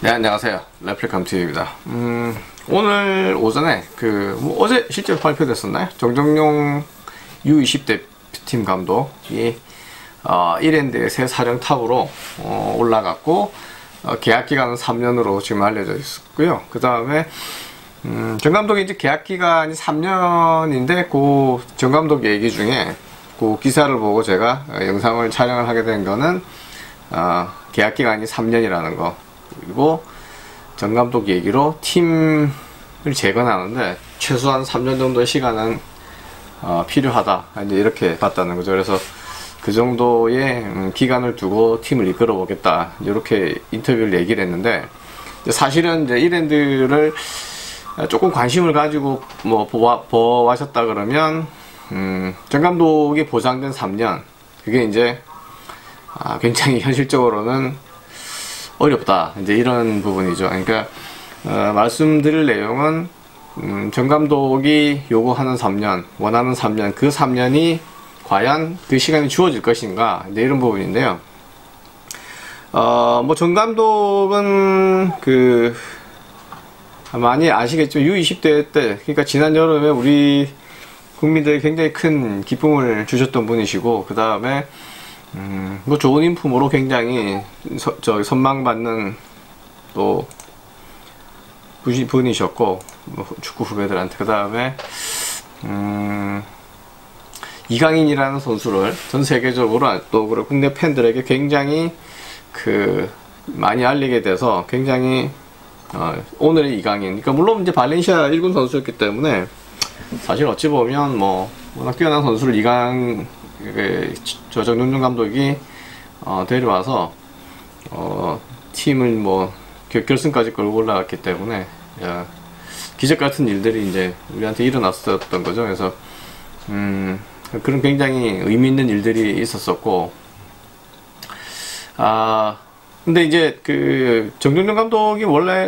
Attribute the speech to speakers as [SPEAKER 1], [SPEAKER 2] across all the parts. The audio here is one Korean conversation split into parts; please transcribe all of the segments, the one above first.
[SPEAKER 1] 네, 안녕하세요. 레플리캄TV입니다. 오늘 오전에 어제 실제로 발표됐었나요? 정정용 U20 대표팀 감독이 1엔드의 새 사령탑으로 올라갔고, 계약 기간은 3년으로 지금 알려져 있었고요. 그 다음에 정 감독이 이제 계약 기간이 3년인데 정 감독 얘기 중에 그 기사를 보고 제가 영상을 촬영을 하게 된 거는 계약 기간이 3년이라는 거, 그리고 정 감독 얘기로 팀을 재건하는데 최소한 3년 정도의 시간은 필요하다, 이제 이렇게 봤다는 거죠. 그래서 그 정도의 기간을 두고 팀을 이끌어 보겠다, 이렇게 인터뷰를 얘기를 했는데, 사실은 이제 이랜드를 조금 관심을 가지고 보아하셨다 그러면 정 감독이 보장된 3년, 그게 이제 굉장히 현실적으로는 어렵다, 이제 이런 부분이죠. 그러니까 말씀드릴 내용은 정 감독이 요구하는 3년, 원하는 3년, 그 3년이 과연 그 시간이 주어질 것인가, 이제 이런 부분인데요. 정 감독은 많이 아시겠지만 U20대 때, 그러니까 지난 여름에 우리 국민들이 굉장히 큰 기쁨을 주셨던 분이시고, 그 다음에 좋은 인품으로 굉장히 선망받는 또 분이셨고, 축구 후배들한테. 그 다음에 이강인이라는 선수를 전 세계적으로 또 국내 팬들에게 굉장히 많이 알리게 돼서 굉장히 오늘의 이강인, 그러니까 물론 이제 발렌시아 1군 선수였기 때문에 사실 어찌 보면 워낙 뛰어난 선수를 정정용 감독이 데려와서 팀을 결승까지 끌고 올라갔기 때문에 기적 같은 일들이 이제 우리한테 일어났었던 거죠. 그래서 그런 굉장히 의미 있는 일들이 있었었고, 근데 이제 정정용 감독이 원래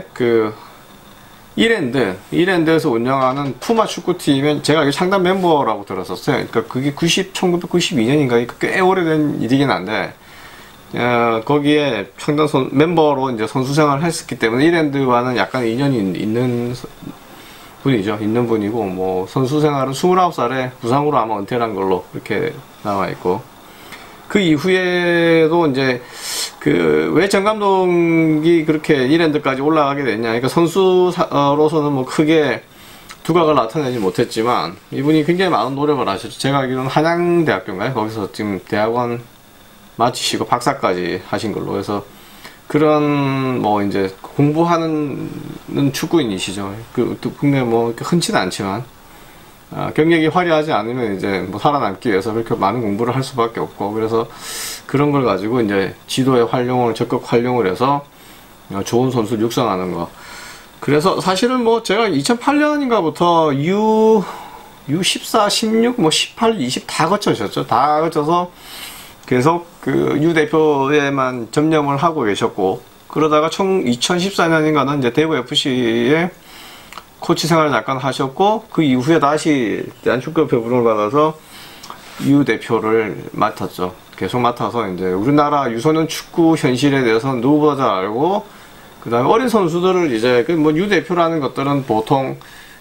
[SPEAKER 1] 이랜드에서 운영하는 푸마 축구팀은 제가 알기로 창단 멤버라고 들었었어요. 그러니까 그게 1992년인가, 꽤 오래된 일이긴 한데, 거기에 창단 멤버로 이제 선수 생활을 했었기 때문에 이랜드와는 약간 인연이 있는 분이죠. 있는 분이고, 선수 생활은 29살에 부상으로 아마 은퇴를 한 걸로 그렇게 나와 있고, 그 이후에도 이제 왜 정 감독이 그렇게 이랜드까지 올라가게 됐냐. 그러니까 선수로서는 크게 두각을 나타내지 못했지만, 이분이 굉장히 많은 노력을 하셨죠. 제가 알기로는 한양대학교인가요? 거기서 지금 대학원 마치시고 박사까지 하신 걸로 해서, 그런 이제 공부하는 축구인이시죠. 국내 흔치는 않지만, 경력이 화려하지 않으면 이제 살아남기 위해서 그렇게 많은 공부를 할 수밖에 없고, 그래서 그런 걸 가지고 이제 지도에 적극 활용을 해서 좋은 선수를 육성하는 거. 그래서 사실은 제가 2008년인가부터 U14, 16, 18, 20 다 거쳐졌죠. 다 거쳐서 계속 U 대표에만 전념을 하고 계셨고, 그러다가 총 2014년인가는 이제 대구 FC에 코치 생활을 잠깐 하셨고, 그 이후에 다시 대한축구협회 부름을 받아서 U 대표를 맡았죠. 계속 맡아서 이제 우리나라 유소년 축구 현실에 대해서 누구보다 잘 알고, 그 다음에 어린 선수들을 이제 U 대표라는 것들은 보통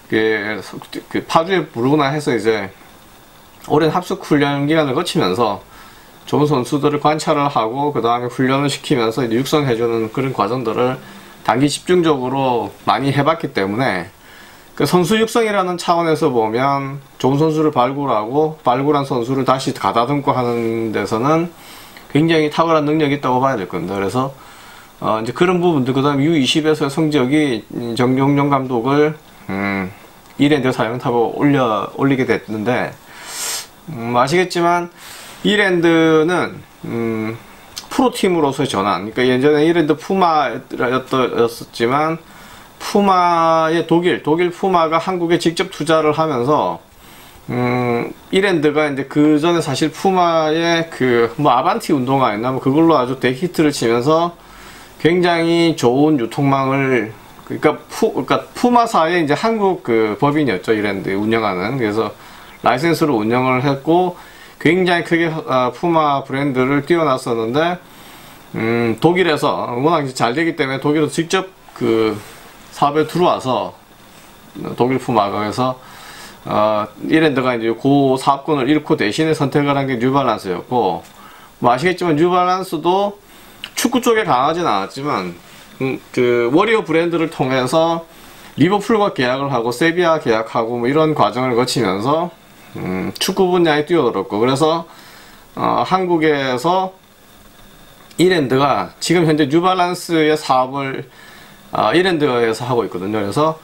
[SPEAKER 1] 파주에 부르거나 해서 이제 오랜 합숙 훈련 기간을 거치면서 좋은 선수들을 관찰을 하고, 그 다음에 훈련을 시키면서 이제 육성해주는 그런 과정들을 단기 집중적으로 많이 해봤기 때문에, 선수 육성이라는 차원에서 보면 좋은 선수를 발굴한 선수를 다시 가다듬고 하는 데서는 굉장히 탁월한 능력이 있다고 봐야 될 겁니다. 그래서 이제 그런 부분들, 그 다음에 U20에서의 성적이 정정용 감독을 이랜드 사령탑으로 올리게 됐는데, 아시겠지만 이랜드는 프로팀으로서의 전환, 그러니까 예전에 이랜드 푸마였었지만 푸마의 독일 푸마가 한국에 직접 투자를 하면서 이랜드가 이제 그 전에 사실 푸마의 아반티 운동화였나 그걸로 아주 대히트를 치면서 굉장히 좋은 유통망을, 그러니까 푸마사의 이제 한국 법인이었죠, 이랜드 운영하는. 그래서 라이센스로 운영을 했고 굉장히 크게 푸마 브랜드를 띄워놨었는데, 독일에서 워낙 잘 되기 때문에 독일에서 직접 그 사업에 들어와서 독일 푸마가에서 이랜드가 이제 그 사업권을 잃고 대신에 선택을 한 게 뉴발란스였고, 뭐 아시겠지만 뉴발란스도 축구 쪽에 강하진 않았지만 그 워리어 브랜드를 통해서 리버풀과 계약을 하고 세비야 계약하고 뭐 이런 과정을 거치면서 축구 분야에 뛰어들었고, 그래서 한국에서 이랜드가 지금 현재 뉴발란스의 사업을 이랜드에서 하고 있거든요. 그래서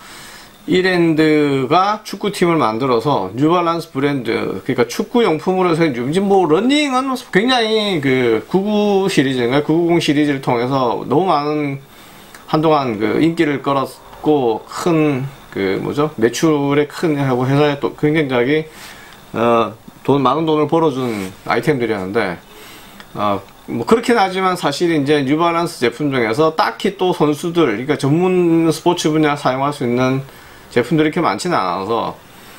[SPEAKER 1] 이랜드가 축구팀을 만들어서 뉴발란스 브랜드, 그러니까 축구용품으로 해서 요즘 뭐 러닝은 굉장히 그 99 시리즈인가 990 시리즈를 통해서 너무 많은 한동안 그 인기를 끌었고 큰 그 뭐죠 매출에 큰 하고 회사에 또 굉장히 많은 돈을 벌어준 아이템들이었는데 뭐 그렇긴 하지만 사실 이제 뉴발란스 제품 중에서 딱히 또 선수들, 그러니까 전문 스포츠 분야 사용할 수 있는 제품들이 이렇게 많지는 않아서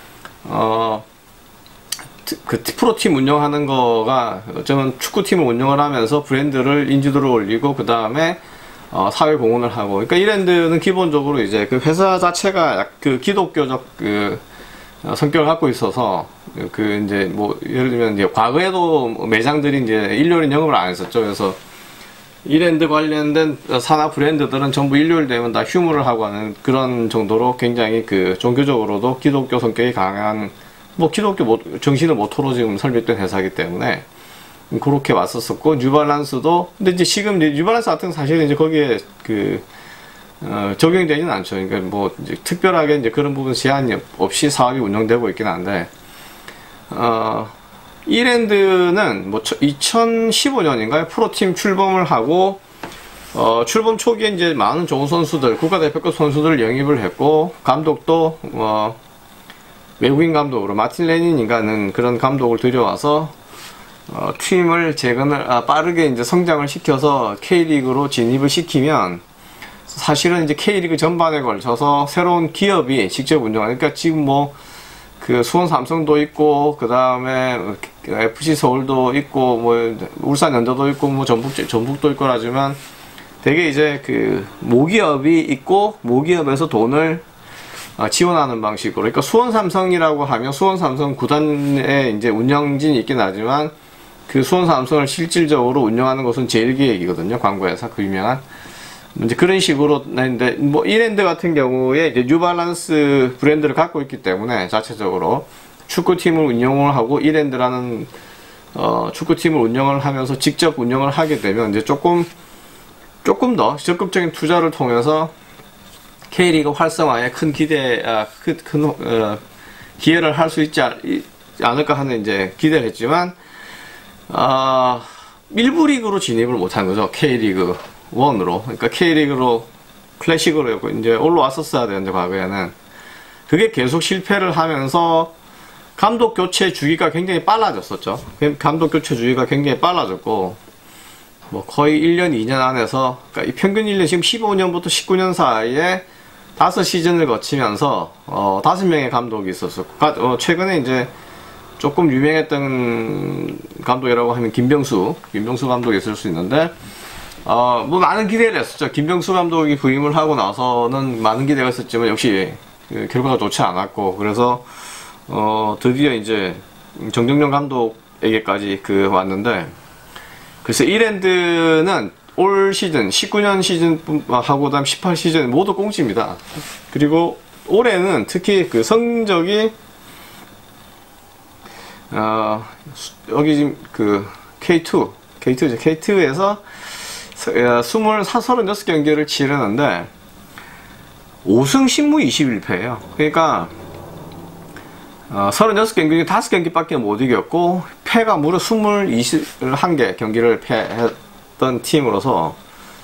[SPEAKER 1] 그 프로팀 운영하는 거가 어쩌면 축구팀을 운영을 하면서 브랜드를 인지도를 올리고 그 다음에 사회 공헌을 하고, 그러니까 이랜드는 기본적으로 이제 그 회사 자체가 그 기독교적 그 성격을 갖고 있어서 그 이제 뭐 예를 들면 이제 과거에도 매장들이 이제 일요일엔 영업을 안 했었죠. 그래서 이랜드 관련된 산하 브랜드들은 전부 일요일 되면 다 휴무를 하고 하는 그런 정도로 굉장히 그 종교적으로도 기독교 성격이 강한, 뭐 기독교 정신을 모토로 지금 설립된 회사이기 때문에 그렇게 왔었었고, 뉴발란스도 근데 이제 지금 뉴발란스 같은 사실은 이제 거기에 그 적용되지는 않죠. 그러니까 뭐 이제 특별하게 이제 그런 부분 제한이 없이 사업이 운영되고 있긴 한데, 이랜드는 뭐 2015년인가요? 프로팀 출범을 하고, 출범 초기에 이제 많은 좋은 선수들, 국가대표급 선수들을 영입을 했고, 감독도, 외국인 감독으로 마틴 레닌인가는 그런 감독을 들여와서, 팀을 빠르게 이제 성장을 시켜서 K리그로 진입을 시키면, 사실은 이제 K리그 전반에 걸쳐서 새로운 기업이 직접 운영하는, 그러니까 지금 뭐, 그 수원 삼성도 있고, 그 다음에 FC 서울도 있고, 뭐 울산 연자도 있고, 뭐 전북도 있고 하지만 되게 이제 그 모기업이 있고 모기업에서 돈을 지원하는 방식으로, 그러니까 수원 삼성이라고 하면 수원 삼성 구단에 이제 운영진이 있긴 하지만 그 수원 삼성을 실질적으로 운영하는 것은 제일기획이거든요. 광고회사 그 유명한. 이제 그런 식으로 했는데, 뭐 이랜드 같은 경우에 이제 뉴발란스 브랜드를 갖고 있기 때문에 자체적으로 축구팀을 운영을 하고, 이랜드라는 축구팀을 운영을 하면서 직접 운영을 하게 되면 이제 조금 더 적극적인 투자를 통해서 K리그 활성화에 큰 기여를 할 수 있지 않을까 하는 이제 기대를 했지만, 일부 리그로 진입을 못한 거죠. K리그 1으로. 그러니까 K리그로 클래식으로 이제 올라왔었어야 되는데, 과거에는 그게 계속 실패를 하면서 감독 교체 주기가 굉장히 빨라졌었죠. 감독 교체 주기가 굉장히 빨라졌고, 뭐 거의 1년 2년 안에서, 그러니까 이 평균 1년, 지금 15년부터 19년 사이에 5시즌을 거치면서 5명의 감독이 있었고, 최근에 이제 조금 유명했던 감독이라고 하면 김병수 감독이 있을 수 있는데, 뭐 많은 기대를 했었죠. 김병수 감독이 부임을 하고 나서는 많은 기대가 있었지만 역시 그 결과가 좋지 않았고, 그래서 드디어 이제 정정용 감독에게까지 왔는데, 그래서 이랜드는 올 시즌 19년 시즌 하고 그다음 18 시즌 모두 꽁치입니다. 그리고 올해는 특히 그 성적이 여기 지금 그 K2에서 36경기를 치르는데 5승 10무 21패예요. 그러니까 36경기 중에 5경기밖에 못 이겼고, 패가 무려 21개 경기를 패했던 팀으로서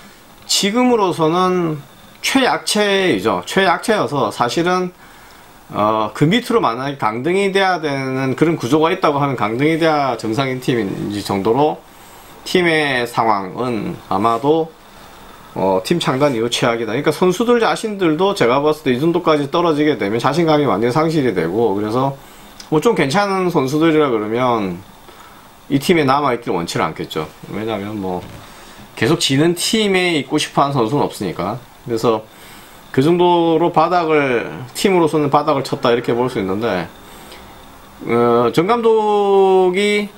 [SPEAKER 1] 지금으로서는 최약체이죠. 최약체여서 사실은 그 밑으로 만약에 강등이 돼야 되는 그런 구조가 있다고 하면 강등이 돼야 정상인 팀인지 정도로 팀의 상황은 아마도 팀 창단 이후 최악이다. 그러니까 선수들 자신들도 제가 봤을 때 이 정도까지 떨어지게 되면 자신감이 완전히 상실이 되고, 그래서 뭐 좀 괜찮은 선수들이라 그러면 이 팀에 남아있길 원치를 않겠죠. 왜냐면 뭐 계속 지는 팀에 있고 싶어 하는 선수는 없으니까. 그래서 그 정도로 팀으로서는 바닥을 쳤다 이렇게 볼 수 있는데, 정 감독이,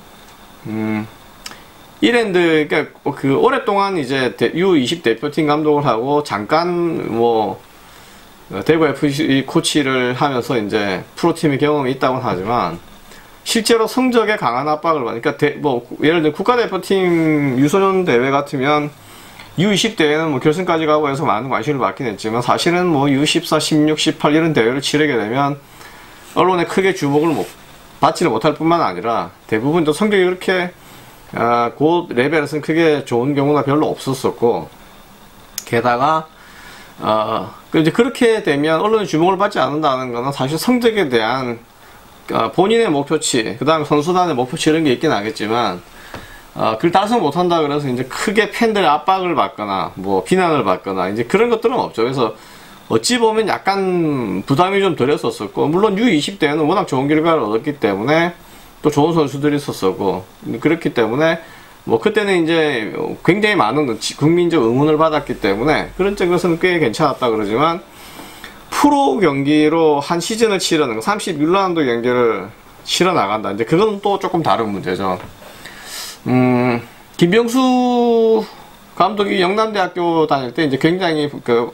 [SPEAKER 1] 이랜드, 그러니까 그 오랫동안 이제 U20 대표팀 감독을 하고 잠깐 대구 FC 코치를 하면서 이제 프로팀의 경험이 있다고는 하지만 실제로 성적에 강한 압박을 받으니까 예를 들어 국가대표팀 유소년 대회 같으면 U20 대회는 결승까지 가고 해서 많은 관심을 받긴 했지만 사실은 U14, 16, 18 이런 대회를 치르게 되면 언론에 크게 주목을 받지를 못할 뿐만 아니라 대부분 또 성적이 그렇게 그 레벨에서는 크게 좋은 경우가 별로 없었었고, 게다가 이제 그렇게 되면 언론의 주목을 받지 않는다는 것은 사실 성적에 대한 본인의 목표치, 그 다음에 선수단의 목표치 이런 게 있긴 하겠지만 그걸 달성 못한다 그래서 이제 크게 팬들의 압박을 받거나 비난을 받거나 이제 그런 것들은 없죠. 그래서 어찌 보면 약간 부담이 좀 덜했었고, 물론 U20 대회는 워낙 좋은 결과를 얻었기 때문에 또 좋은 선수들이 있었고, 그렇기 때문에 그때는 이제 굉장히 많은 국민적 응원을 받았기 때문에 그런 쪽에서는 꽤 괜찮았다 그러지만, 프로 경기로 한 시즌을 치르는 36라운드 경기를 치러 나간다. 이제 그건 또 조금 다른 문제죠. 김병수 감독이 영남대학교 다닐 때 이제 굉장히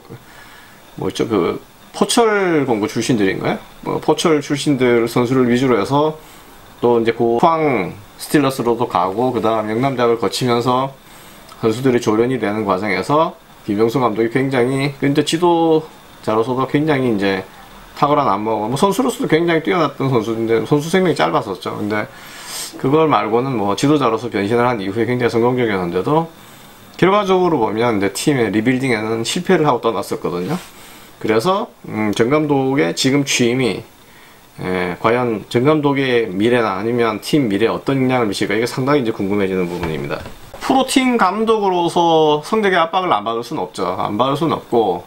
[SPEAKER 1] 포철 공고 출신들인가요? 포철 출신들 선수를 위주로 해서 또 이제 포항 스틸러스로도 가고, 그 다음 영남대학을 거치면서 선수들이 조련이 되는 과정에서 김병수 감독이 굉장히, 근데 지도자로서도 굉장히 이제 탁월한 안목을, 선수로서도 굉장히 뛰어났던 선수인데 선수 생명이 짧았었죠. 근데 그걸 말고는 지도자로서 변신을 한 이후에 굉장히 성공적이었는데도 결과적으로 보면 이제 팀의 리빌딩에는 실패를 하고 떠났었거든요. 그래서 정 감독의 지금 취임이 과연 정 감독의 미래나 아니면 팀 미래에 어떤 영향을 미칠까, 이게 상당히 이제 궁금해지는 부분입니다. 프로팀 감독으로서 성적의 압박을 안 받을 수는 없죠. 안 받을 수는 없고,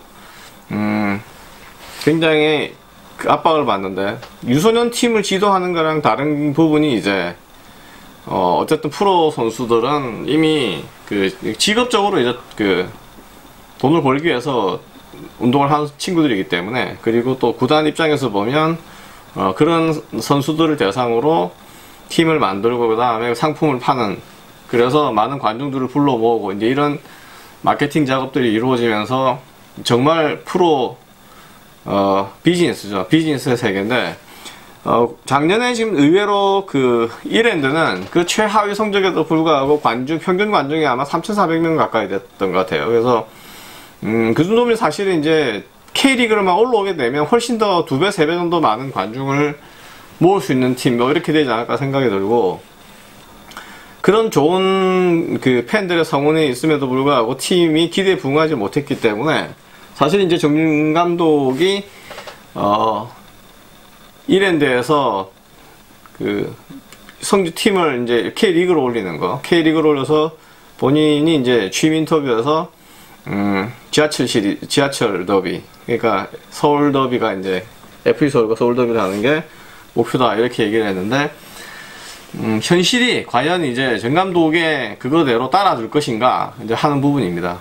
[SPEAKER 1] 굉장히 그 압박을 받는데, 유소년 팀을 지도하는 거랑 다른 부분이 이제 어쨌든 프로 선수들은 이미 직업적으로 이제 돈을 벌기 위해서 운동을 하는 친구들이기 때문에, 그리고 또 구단 입장에서 보면 그런 선수들을 대상으로 팀을 만들고 그 다음에 상품을 파는, 그래서 많은 관중들을 불러 모으고 이제 이런 마케팅 작업들이 이루어지면서 정말 프로 비즈니스죠. 비즈니스의 세계인데, 작년에 지금 의외로 이랜드는 최하위 성적에도 불구하고 평균 관중이 아마 3,400명 가까이 됐던 것 같아요. 그래서 그 정도면 사실은 이제 K리그로만 올라오게 되면 훨씬 더 2배, 3배 정도 많은 관중을 모을 수 있는 팀, 이렇게 되지 않을까 생각이 들고, 그런 좋은 팬들의 성원이 있음에도 불구하고 팀이 기대에 부응하지 못했기 때문에, 사실 이제 정 감독이 이랜드에서 팀을 이제 K리그로 올리는 거, K리그로 올려서 본인이 이제 취임 인터뷰에서 지하철 더비, 그러니까 서울 더비가 이제 FC 서울과 서울 더비를 하는 게 목표다 이렇게 얘기를 했는데, 현실이 과연 이제 정 감독의 그거대로 따라줄 것인가 이제 하는 부분입니다.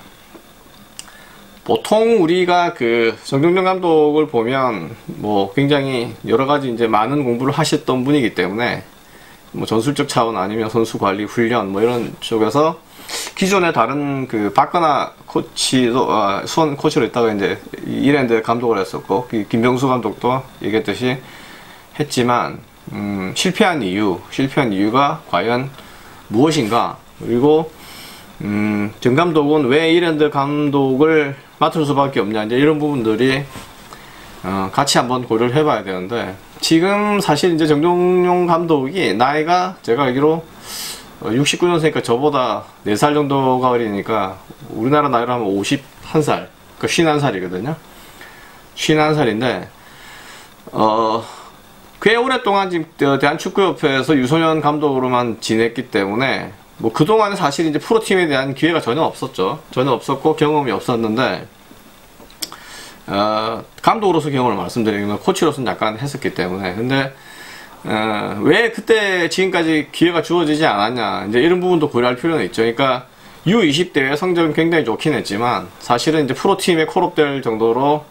[SPEAKER 1] 보통 우리가 정정정 감독을 보면 굉장히 여러 가지 이제 많은 공부를 하셨던 분이기 때문에 전술적 차원 아니면 선수 관리 훈련 이런 쪽에서 기존에 다른 박건하 코치도 수원 코치로 있다가 이제 이랜드 감독을 했었고, 김병수 감독도 얘기했듯이 했지만 실패한 이유가 과연 무엇인가, 그리고 정 감독은 왜 이랜드 감독을 맡을 수밖에 없냐, 이제 이런 부분들이 같이 한번 고려를 해봐야 되는데, 지금 사실 이제 정종용 감독이 나이가 제가 알기로 69년생이니까 저보다 4살 정도가 어리니까 우리나라 나이로 하면 51살, 그러니까 51살이거든요. 51살인데 꽤 오랫동안 지금 대한축구협회에서 유소년 감독으로만 지냈기 때문에 그동안은 사실 이제 프로팀에 대한 기회가 전혀 없었죠. 전혀 없었고 경험이 없었는데, 감독으로서 경험을 말씀드리면 코치로서는 약간 했었기 때문에, 근데 왜 그때 지금까지 기회가 주어지지 않았냐, 이제 이런 부분도 고려할 필요는 있죠. 그러니까 U20 대회 성적은 굉장히 좋긴 했지만 사실은 이제 프로팀에 콜업될 정도로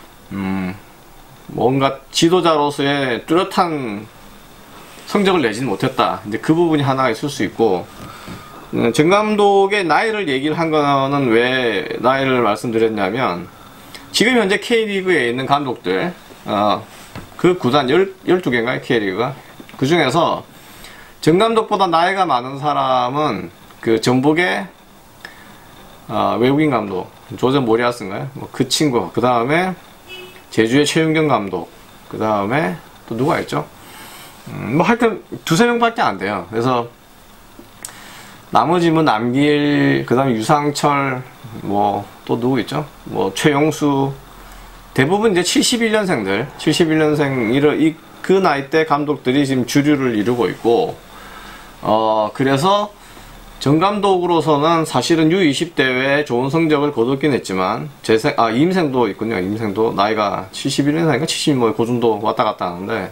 [SPEAKER 1] 뭔가 지도자로서의 뚜렷한 성적을 내지는 못했다. 이제 그 부분이 하나 있을 수 있고, 정 감독의 나이를 얘기를 한 거는 왜 나이를 말씀드렸냐면, 지금 현재 K리그에 있는 감독들, 그 구단 12개인가요? K리그가? 그 중에서 정 감독보다 나이가 많은 사람은 그 전북의 외국인 감독, 조전 모리아스인가요? 뭐 그 친구, 그 다음에 제주의 최윤경 감독, 그 다음에 또 누가 있죠? 뭐 하여튼 두세 명밖에 안 돼요. 그래서 나머지 뭐 남길, 그 다음에 유상철, 뭐 또 누구 있죠? 뭐 최용수, 대부분 이제 71년생들, 71년생 그 나이 대 감독들이 지금 주류를 이루고 있고, 그래서 정 감독으로서는 사실은 U20 대회에 좋은 성적을 거뒀긴 했지만, 임생도 있군요. 임생도 나이가 71년생인가 70뭐 그 정도 왔다 갔다 하는데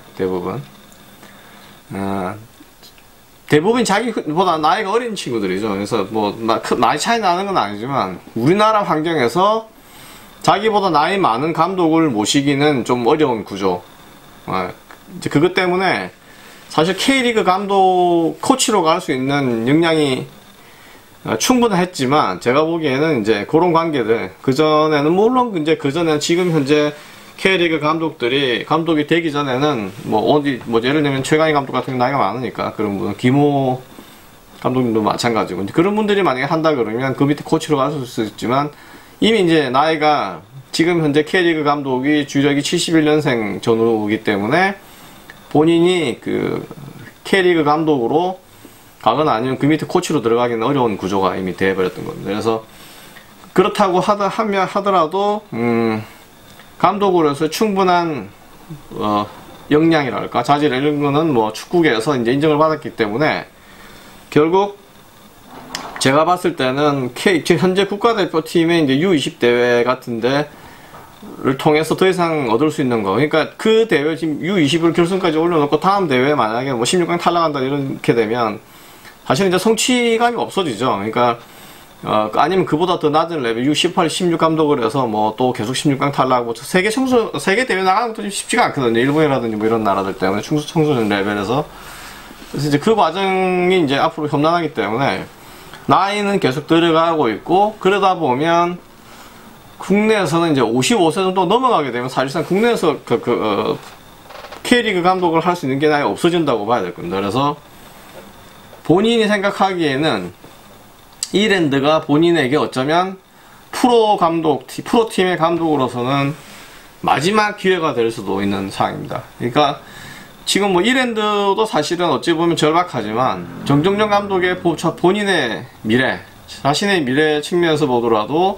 [SPEAKER 1] 대부분 자기보다 나이가 어린 친구들이죠. 그래서 뭐 나이 차이 나는 건 아니지만 우리나라 환경에서 자기보다 나이 많은 감독을 모시기는 좀 어려운 구조. 이제 그것 때문에 사실 K리그 감독 코치로 갈 수 있는 역량이 충분했지만, 제가 보기에는 이제 그런 관계들, 그전에는 물론 이제 그전에는 지금 현재 K리그 감독이 되기 전에는 뭐 예를 들면 최강희 감독 같은 경우 나이가 많으니까 그런 분, 김호 감독님도 마찬가지고, 이제 그런 분들이 만약에 한다 그러면 그 밑에 코치로 갈 수 있지만, 이미 이제 나이가 지금 현재 K리그 감독이 주력이 71년생 전후이기 때문에 본인이 그 K리그 감독으로 가거나 아니면 그 밑에 코치로 들어가기는 어려운 구조가 이미 되어버렸던 겁니다. 그래서 그렇다고 하더라도 감독으로서 충분한 역량이랄까 자질 이런 거는 뭐 축구계에서 이제 인정을 받았기 때문에, 결국 제가 봤을 때는 현재 국가대표팀의 이제 U20 대회 같은데 를 통해서 더 이상 얻을 수 있는 거, 그러니까 그 대회 지금 U20을 결승까지 올려놓고 다음 대회 만약에 뭐 16강 탈락한다 이렇게 되면 사실 이제 성취감이 없어지죠. 그러니까 아니면 그보다 더 낮은 레벨 U18, 16 감독을 해서 뭐 또 계속 16강 탈락하고 세계 대회 나가는 것도 쉽지가 않거든요. 일본이라든지 뭐 이런 나라들 때문에 청소년 레벨에서. 그래서 이제 그 과정이 이제 앞으로 험난하기 때문에 나이는 계속 들어가고 있고, 그러다 보면 국내에서는 이제 55세 정도 넘어가게 되면 사실상 국내에서 K리그 감독을 할 수 있는 게 아예 없어진다고 봐야 될 겁니다. 그래서 본인이 생각하기에는 이랜드가 본인에게 어쩌면 프로팀의 감독으로서는 마지막 기회가 될 수도 있는 상황입니다. 그러니까 지금 뭐 이랜드도 사실은 어찌 보면 절박하지만 정정정 감독의 본인의 미래, 자신의 미래 측면에서 보더라도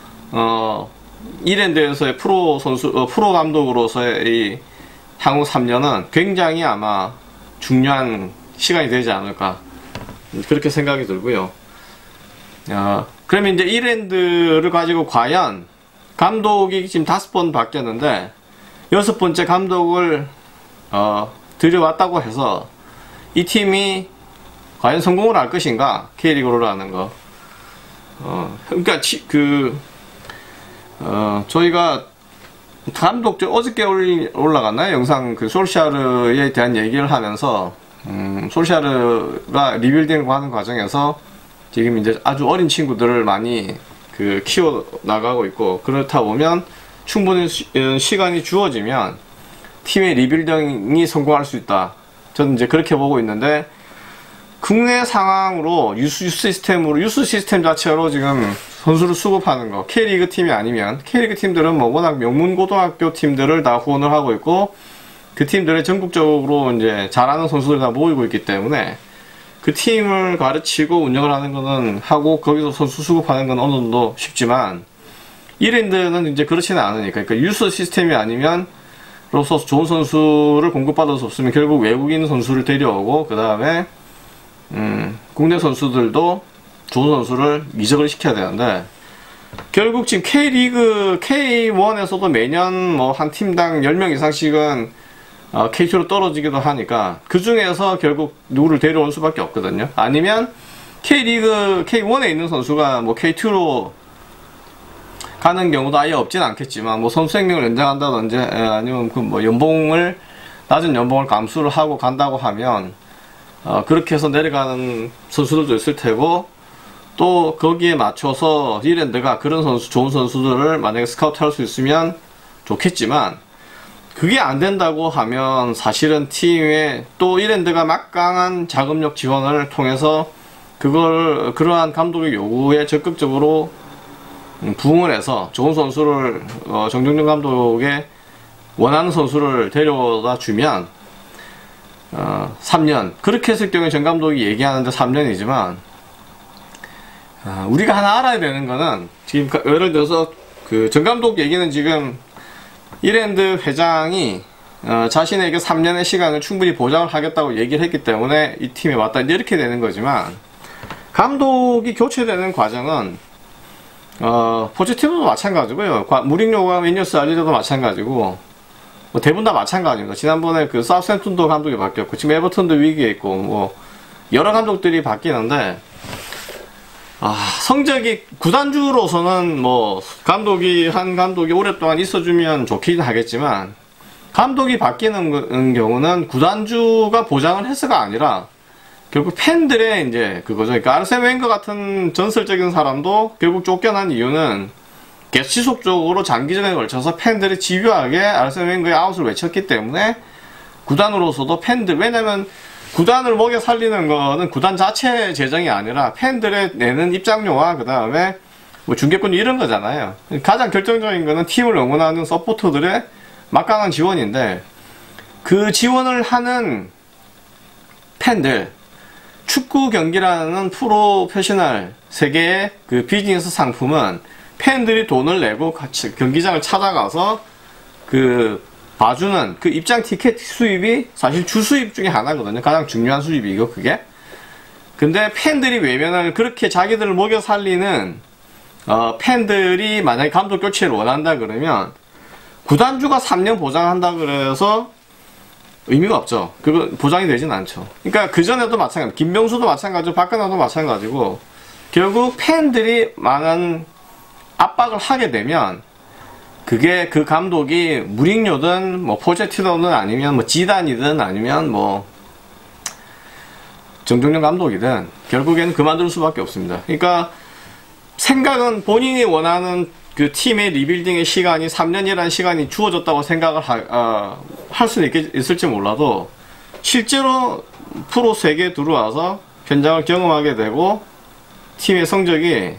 [SPEAKER 1] 이랜드에서의 프로 감독으로서의 이 향후 3년은 굉장히 아마 중요한 시간이 되지 않을까, 그렇게 생각이 들고요. 그러면 이제 이랜드를 가지고 과연 감독이 지금 5번 바뀌었는데 6번째 감독을 들여왔다고 해서 이 팀이 과연 성공을 할 것인가, K리그로 하는 거. 그러니까 저희가 어저께 올라갔나요? 영상 솔샤르에 대한 얘기를 하면서, 솔샤르가 리빌딩을 하는 과정에서 지금 이제 아주 어린 친구들을 많이 키워 나가고 있고, 그렇다 보면 충분히 시간이 주어지면 팀의 리빌딩이 성공할 수 있다. 저는 이제 그렇게 보고 있는데, 국내 상황으로 유스 시스템 자체로 지금 선수를 수급하는 거, K리그 팀이 아니면, K리그 팀들은 뭐 워낙 명문 고등학교 팀들을 다 후원을 하고 있고, 그 팀들의 전국적으로 이제 잘하는 선수들이 다 모이고 있기 때문에 그 팀을 가르치고 운영을 하는 거는 하고, 거기서 선수 수급하는 건 어느 정도 쉽지만, 이랜드는 이제 그렇지는 않으니까, 그러니까 유스 시스템이 아니면 로서 좋은 선수를 공급받을 수 없으면 결국 외국인 선수를 데려오고, 그 다음에 국내 선수들도 좋은 선수를 이적을 시켜야 되는데, 결국 지금 K리그 K1에서도 매년 뭐 한 팀당 10명 이상씩은 K2로 떨어지기도 하니까 그 중에서 결국 누구를 데려올 수밖에 없거든요. 아니면 K리그 K1에 있는 선수가 뭐 K2로 가는 경우도 아예 없진 않겠지만, 뭐 선수 생명을 연장한다든지 아니면 그 뭐 연봉을 낮은 연봉을 감수를 하고 간다고 하면 그렇게 해서 내려가는 선수들도 있을 테고, 또 거기에 맞춰서 이랜드가 그런 선수, 좋은 선수들을 만약에 스카우트 할 수 있으면 좋겠지만, 그게 안 된다고 하면 사실은 팀에 또 이랜드가 막강한 자금력 지원을 통해서 그러한 감독의 요구에 적극적으로 부응을 해서 좋은 선수를 정종준 감독의 원하는 선수를 데려다 주면 3년, 그렇게 했을 경우에 정 감독이 얘기하는데 3년이지만 우리가 하나 알아야 되는 거는, 지금 예를 들어서 그 정 감독 얘기는 지금 이랜드 회장이 자신에게 3년의 시간을 충분히 보장을 하겠다고 얘기를 했기 때문에 이 팀에 왔다 이렇게 되는 거지만, 감독이 교체되는 과정은 포체티노도 마찬가지고요, 무링요가 웬뉴스 알리저도 마찬가지고, 뭐 대부분 다 마찬가지입니다. 지난번에 그 사우샘튼도 감독이 바뀌었고, 지금 에버턴도 위기에 있고, 뭐 여러 감독들이 바뀌는데, 성적이 구단주로서는 뭐 한 감독이 오랫동안 있어주면 좋긴 하겠지만, 감독이 바뀌는 경우는 구단주가 보장을 해서가 아니라 결국 팬들의 이제 그거죠. 그러니까 아르센 웬거 같은 전설적인 사람도 결국 쫓겨난 이유는 계속 지속적으로 장기전에 걸쳐서 팬들이 집요하게 아르센 웬거의 아웃을 외쳤기 때문에, 구단으로서도 왜냐면 구단을 먹여 살리는 거는 구단 자체 재정이 아니라 팬들의 내는 입장료와 그 다음에 뭐 중계권 이런 거잖아요. 가장 결정적인 거는 팀을 응원하는 서포터들의 막강한 지원인데, 그 지원을 하는 팬들, 축구 경기라는 프로페셔널 세계의 그 비즈니스 상품은 팬들이 돈을 내고 같이 경기장을 찾아가서 그 봐주는 그 입장 티켓 수입이 사실 주 수입 중에 하나거든요. 가장 중요한 수입이고 그게. 근데 팬들이 외면을, 그렇게 자기들을 먹여 살리는 팬들이 만약에 감독 교체를 원한다 그러면 구단주가 3년 보장한다 그래서 의미가 없죠. 그거 보장이 되진 않죠. 그러니까 그전에도 마찬가지, 김명수도 마찬가지고 박근혜도 마찬가지고, 결국 팬들이 많은 압박을 하게 되면 그게 그 감독이 무링요든 뭐 포체티노든 아니면 뭐 지단이든 아니면 뭐 정종영 감독이든 결국에는 그만둘 수밖에 없습니다. 그러니까 생각은 본인이 원하는 그 팀의 리빌딩의 시간이 3년이라는 시간이 주어졌다고 생각을 할 수는 있을지 몰라도, 실제로 프로 세계에 들어와서 현장을 경험하게 되고 팀의 성적이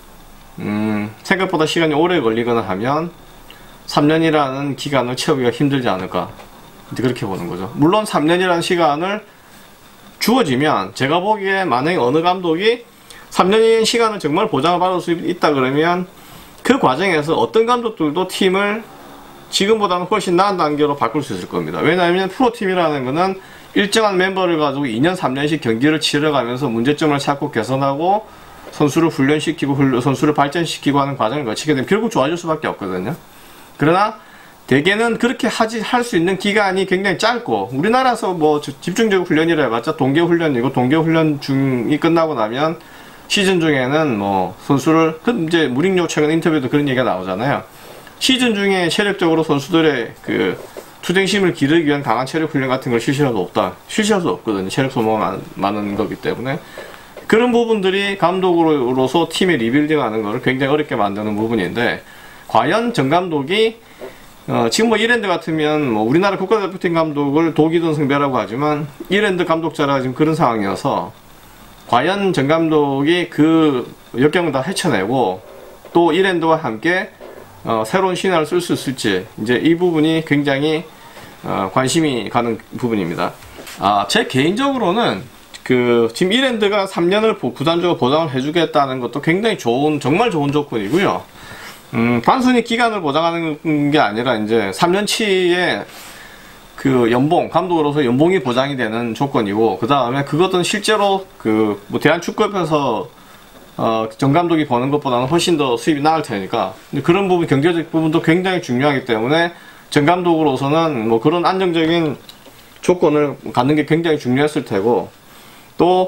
[SPEAKER 1] 생각보다 시간이 오래 걸리거나 하면 3년이라는 기간을 채우기가 힘들지 않을까, 그렇게 보는 거죠. 물론 3년이라는 시간을 주어지면, 제가 보기에 만약에 어느 감독이 3년의 시간을 정말 보장을 받을 수 있다 그러면 그 과정에서 어떤 감독들도 팀을 지금보다는 훨씬 나은 단계로 바꿀 수 있을 겁니다. 왜냐하면 프로팀이라는 거는 일정한 멤버를 가지고 2년 3년씩 경기를 치러가면서 문제점을 찾고 개선하고 선수를 훈련시키고 선수를 발전시키고 하는 과정을 거치게 되면 결국 좋아질 수밖에 없거든요. 그러나 대개는 그렇게 할 수 있는 기간이 굉장히 짧고, 우리나라에서 뭐 집중적 훈련이라 해봤자 동계훈련이고, 동계훈련 중이 끝나고 나면 시즌 중에는 뭐 선수를, 이제 무링요 최근 인터뷰에도 그런 얘기가 나오잖아요. 시즌 중에 체력적으로 선수들의 그 투쟁심을 기르기 위한 강한 체력 훈련 같은 걸 실시할 수 없거든요. 체력 소모가 많은 거기 때문에. 그런 부분들이 감독으로서 팀의 리빌딩 하는 거를 굉장히 어렵게 만드는 부분인데, 과연 정 감독이 지금 뭐 이랜드 같으면 뭐 우리나라 국가대표팀 감독을 독이든 성배라고 하지만, 이랜드 감독자라 지금 그런 상황이어서 과연 정 감독이 그 역경을 다 헤쳐내고 또 이랜드와 함께 새로운 신화를 쓸 수 있을지, 이제 이 부분이 굉장히 관심이 가는 부분입니다. 제 개인적으로는 지금 이랜드가 3년을 구단주가 보장을 해주겠다는 것도 굉장히 정말 좋은 조건이고요. 단순히 기간을 보장하는 게 아니라 이제 3년치의 그 감독으로서 연봉이 보장이 되는 조건이고, 그 다음에 그것은 실제로 뭐 대한축구협회에서 정 감독이 버는 것보다는 훨씬 더 수입이 나을 테니까, 그런 부분, 경제적 부분도 굉장히 중요하기 때문에 정 감독으로서는 뭐 그런 안정적인 조건을 갖는 게 굉장히 중요했을 테고, 또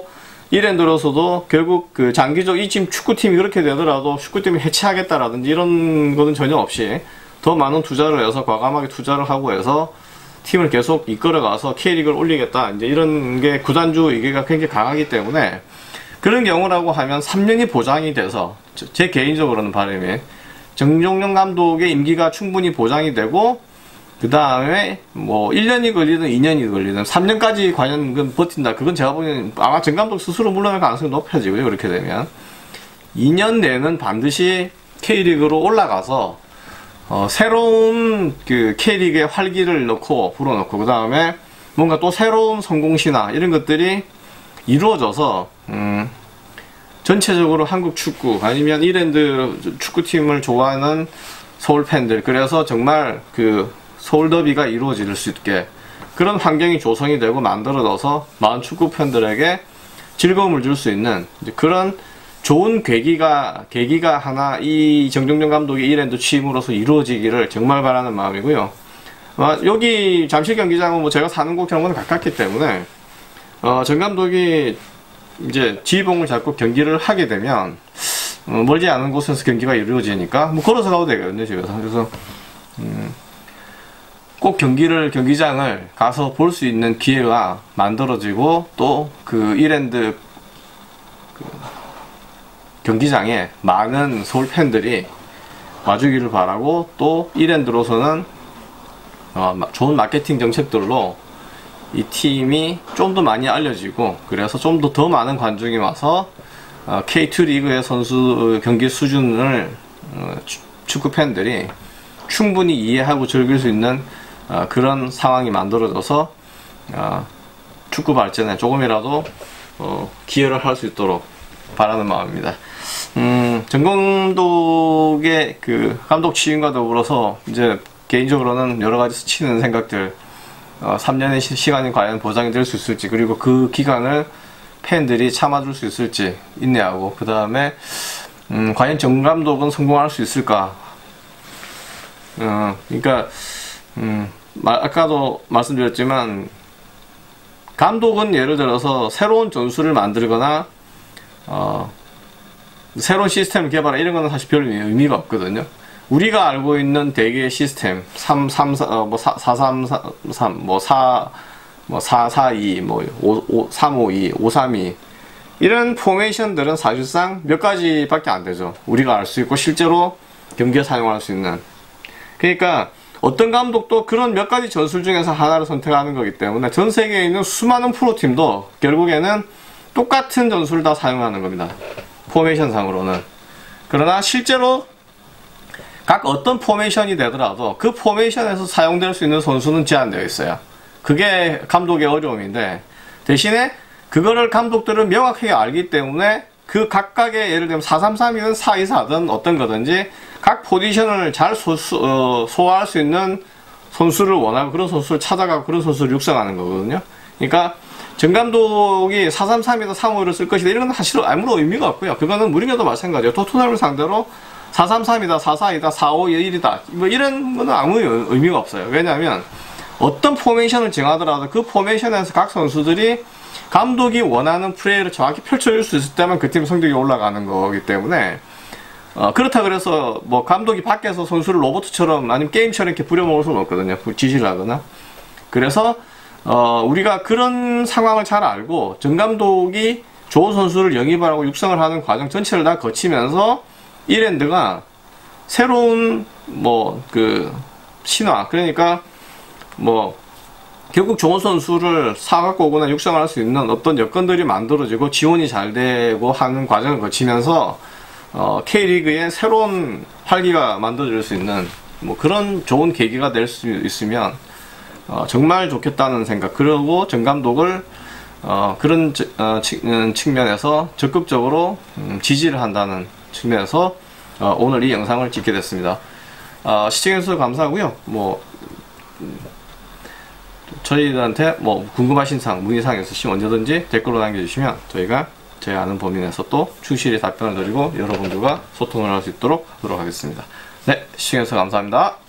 [SPEAKER 1] 이랜드로서도 결국 그 장기적 이 지금 축구팀이 그렇게 되더라도 축구팀을 해체하겠다라든지 이런 거는 전혀 없이 더 많은 투자를 해서 과감하게 투자를 하고 해서 팀을 계속 이끌어가서 K리그를 올리겠다. 이제 이런 게 구단주 이게가 굉장히 강하기 때문에 그런 경우라고 하면 3년이 보장이 돼서 제 개인적으로는 바람이 정종영 감독의 임기가 충분히 보장이 되고 그 다음에 뭐 1년이 걸리든 2년이 걸리든 3년까지 과연 그건 버틴다. 그건 제가 보기에는 아마 정 감독 스스로 물러날 가능성이 높아지고요. 그렇게 되면 2년 내는 반드시 K리그로 올라가서 새로운 그 K리그의 활기를 넣고 불어넣고 그 다음에 뭔가 또 새로운 성공시나 이런 것들이 이루어져서 전체적으로 한국 축구 아니면 이랜드 축구팀을 좋아하는 서울 팬들 그래서 정말 그 서울 더비가 이루어질 수 있게 그런 환경이 조성이 되고 만들어져서 많은 축구 팬들에게 즐거움을 줄 수 있는 그런 좋은 계기가 하나 이 정종영 감독의 이랜드 취임으로서 이루어지기를 정말 바라는 마음이고요. 여기 잠실 경기장은 뭐 제가 사는 곳이랑은 가깝기 때문에 정 감독이 이제 지휘봉을 잡고 경기를 하게 되면 멀지 않은 곳에서 경기가 이루어지니까 뭐 걸어서 가도 되거든요 집에서. 그래서 꼭 경기장을 가서 볼 수 있는 기회가 만들어지고 또 그 이랜드 경기장에 많은 서울 팬들이 와주기를 바라고 또 이랜드로서는 좋은 마케팅 정책들로 이 팀이 좀 더 많이 알려지고 그래서 좀 더 많은 관중이 와서 K2 리그의 선수 경기 수준을 축구 팬들이 충분히 이해하고 즐길 수 있는 그런 상황이 만들어져서 축구 발전에 조금이라도 기여를 할 수 있도록 바라는 마음입니다. 정 감독의 그 감독 취임과 더불어서 이제 개인적으로는 여러 가지 스치는 생각들 3년의 시간이 과연 보장이 될 수 있을지 그리고 그 기간을 팬들이 참아줄 수 있을지 인내하고 그 다음에 과연 정 감독은 성공할 수 있을까 그러니까 아까도 말씀드렸지만 감독은 예를 들어서 새로운 전술을 만들거나 새로운 시스템을 개발하는 이런 거는 사실 별 의미가 없거든요. 우리가 알고 있는 대개의 시스템 433 442 352 532 이런 포메이션들은 사실상 몇 가지밖에 안 되죠. 우리가 알 수 있고 실제로 경기에 사용할 수 있는. 그러니까 어떤 감독도 그런 몇 가지 전술 중에서 하나를 선택하는 거기 때문에 전 세계에 있는 수많은 프로팀도 결국에는 똑같은 전술을 다 사용하는 겁니다. 포메이션 상으로는. 그러나 실제로 각 어떤 포메이션이 되더라도 그 포메이션에서 사용될 수 있는 선수는 제한되어 있어요. 그게 감독의 어려움인데 대신에 그거를 감독들은 명확하게 알기 때문에 그 각각의 예를 들면 433이든 424든 어떤 거든지 각 포지션을 잘 소화할 수 있는 선수를 원하고 그런 선수를 찾아가고 그런 선수를 육성하는 거거든요. 그러니까 정 감독이 433이다 351을 쓸 것이다 이런 건 사실 아무런 의미가 없고요. 그거는 무리뉴도 마찬가지예요. 토트넘을 상대로 433이다 442다 451이다 뭐 이런 거는 아무 의미가 없어요. 왜냐하면 어떤 포메이션을 정하더라도 그 포메이션에서 각 선수들이 감독이 원하는 플레이를 정확히 펼쳐줄 수 있을 때만 그 팀 성적이 올라가는 거기 때문에 그렇다 그래서 뭐 감독이 밖에서 선수를 로봇처럼 아니면 게임처럼 이렇게 부려먹을 수는 없거든요. 지시를 하거나. 그래서 우리가 그런 상황을 잘 알고 정 감독이 좋은 선수를 영입하고 육성을 하는 과정 전체를 다 거치면서 이랜드가 새로운 뭐 그 신화 그러니까 뭐 결국 좋은 선수를 사갖고 오거나 육성할 수 있는 어떤 여건들이 만들어지고 지원이 잘 되고 하는 과정을 거치면서 K리그의 새로운 활기가 만들어질 수 있는 뭐 그런 좋은 계기가 될 수 있으면 정말 좋겠다는 생각. 그리고 정 감독을 그런 측면에서 적극적으로 지지를 한다는 측면에서 오늘 이 영상을 찍게 됐습니다. 시청해주셔서 감사하고요. 뭐 저희들한테 뭐 궁금하신 사항, 문의사항 있으시면 언제든지 댓글로 남겨주시면 저희가 제 아는 범위 내에서 또 충실히 답변을 드리고 여러분들과 소통을 할 수 있도록 하도록 하겠습니다. 네, 시청해주셔서 감사합니다.